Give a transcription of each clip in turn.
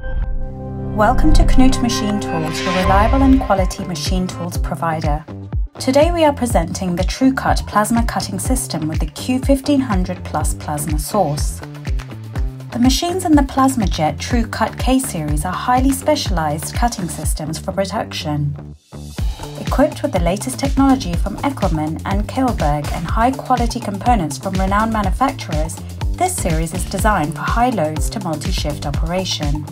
Welcome to Knut Machine Tools, your reliable and quality machine tools provider. Today we are presenting the TrueCut plasma cutting system with the Q1500 Plus plasma source. The machines in the PlasmaJet TrueCut K-Series are highly specialized cutting systems for production. Equipped with the latest technology from Eckelmann and Kjellberg and high-quality components from renowned manufacturers, this series is designed for high loads to multi-shift operation.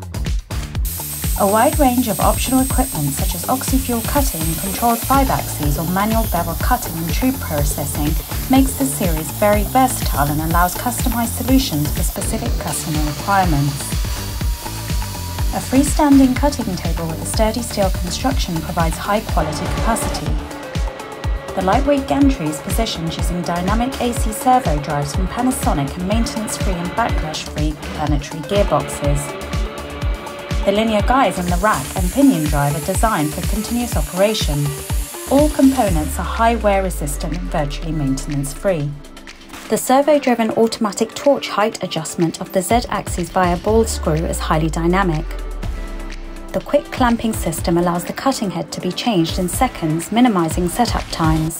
A wide range of optional equipment such as oxy-fuel cutting, controlled 5-axis or manual bevel cutting and tube processing makes this series very versatile and allows customized solutions for specific customer requirements. A freestanding cutting table with a sturdy steel construction provides high-quality capacity. The lightweight gantry is positioned using dynamic AC servo drives from Panasonic and maintenance-free and backlash-free planetary gearboxes. The linear guides in the rack and pinion drive are designed for continuous operation. All components are high wear resistant and virtually maintenance-free. The servo-driven automatic torch height adjustment of the Z-axis via ball screw is highly dynamic. The quick clamping system allows the cutting head to be changed in seconds, minimizing setup times.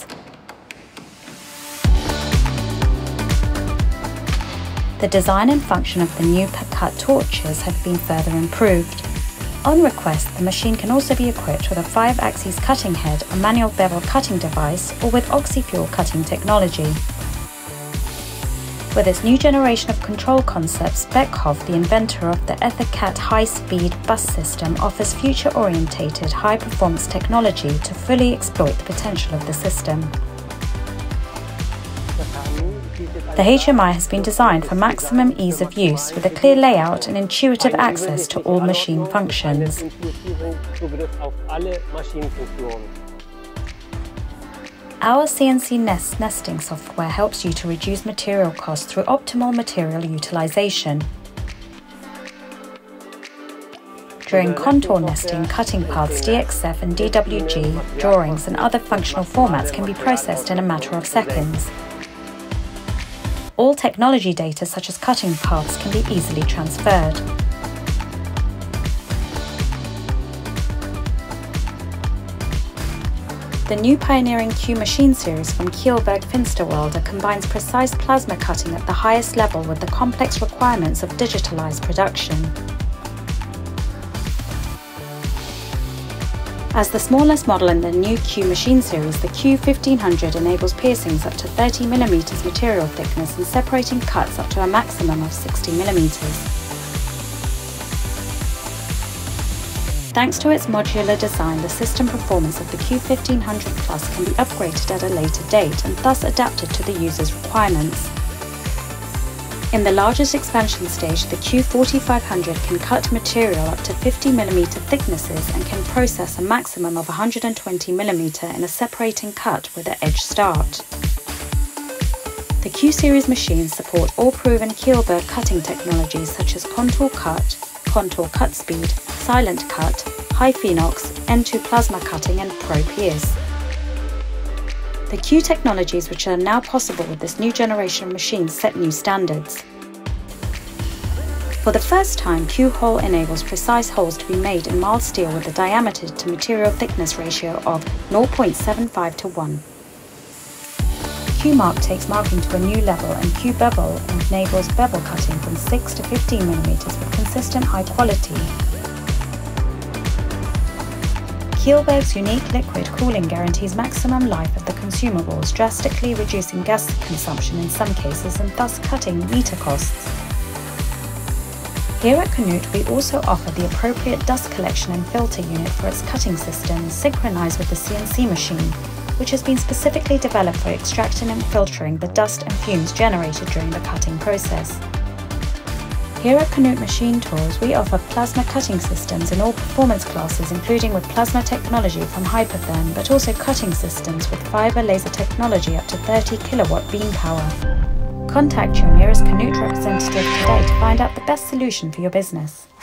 The design and function of the new per-cut torches have been further improved. On request, the machine can also be equipped with a 5-axis cutting head, a manual bevel cutting device, or with oxy-fuel cutting technology. With its new generation of control concepts, Beckhoff, the inventor of the EtherCAT high-speed bus system, offers future-orientated, high-performance technology to fully exploit the potential of the system. The HMI has been designed for maximum ease of use with a clear layout and intuitive access to all machine functions. Our CNC Nest nesting software helps you to reduce material costs through optimal material utilization. During contour nesting, cutting paths, DXF and DWG, drawings and other functional formats can be processed in a matter of seconds. All technology data such as cutting paths can be easily transferred. The new pioneering Q machine series from Kjellberg Q1500 combines precise plasma cutting at the highest level with the complex requirements of digitalized production. As the smallest model in the new Q machine series, the Q1500 enables piercings up to 30 mm material thickness and separating cuts up to a maximum of 60 mm. Thanks to its modular design, the system performance of the Q1500 Plus can be upgraded at a later date and thus adapted to the user's requirements. In the largest expansion stage, the Q4500 can cut material up to 50 mm thicknesses and can process a maximum of 120 mm in a separating cut with an edge start. The Q-series machines support all proven Kjellberg cutting technologies such as contour cut speed, silent cut, high phenox, N2 plasma cutting and Pro Pierce. The Q technologies which are now possible with this new generation of machines set new standards. For the first time, Q hole enables precise holes to be made in mild steel with a diameter to material thickness ratio of 0.75 to 1. Q Mark takes marking to a new level, and Q Bevel enables bevel cutting from 6 to 15 mm with consistent high quality. Kjellberg's unique liquid cooling guarantees maximum life of the consumables, drastically reducing gas consumption in some cases and thus cutting meter costs. Here at Knut, we also offer the appropriate dust collection and filter unit for its cutting system, synchronized with the CNC machine, which has been specifically developed for extracting and filtering the dust and fumes generated during the cutting process. Here at Knut Machine Tools, we offer plasma cutting systems in all performance classes, including with plasma technology from Hypertherm, but also cutting systems with fiber laser technology up to 30 kW beam power. Contact your nearest Knut representative today to find out the best solution for your business.